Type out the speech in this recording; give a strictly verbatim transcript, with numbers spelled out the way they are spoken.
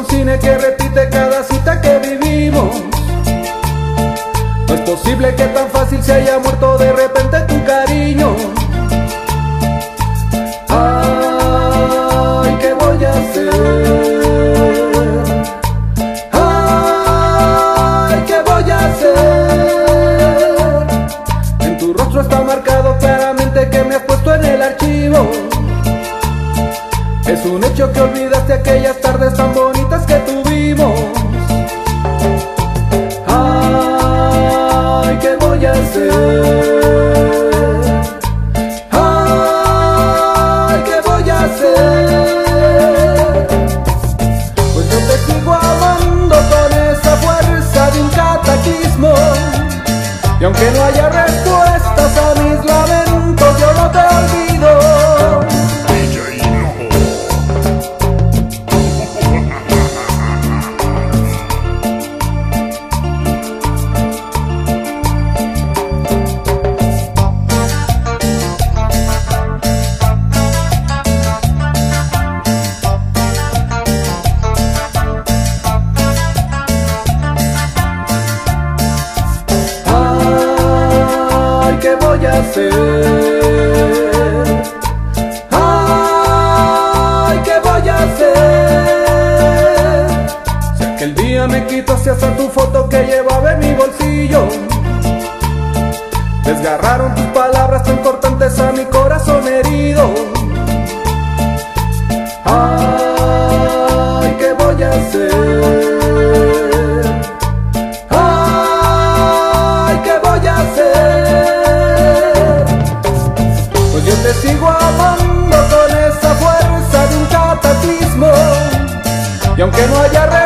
un cine que repite cada cita que vivimos. No es posible que tan fácil se haya muerto de repente tu cariño. Ay, ¿qué voy a hacer? Ay, ¿qué voy a hacer? En tu rostro está marcado claramente que me has puesto en el archivo. Es un hecho que olvidaste aquellas tardes tan bonitas que tuvimos. Ay, ¿qué voy a hacer? Ay, ¿qué voy a hacer? Pues yo te sigo amando con esa fuerza de un catequismo. Y aunque no haya respuestas a mis lamentos, yo no te olvido. ¿Qué voy a hacer? Ay, ¿qué voy a hacer? Si aquel día me quitaste hasta tu foto que llevaba en mi bolsillo, desgarraron tus palabras tan cortantes a mi corazón herido. Ay, ¿qué voy a hacer? Yo te sigo amando con esa fuerza de un catecismo. Y aunque no haya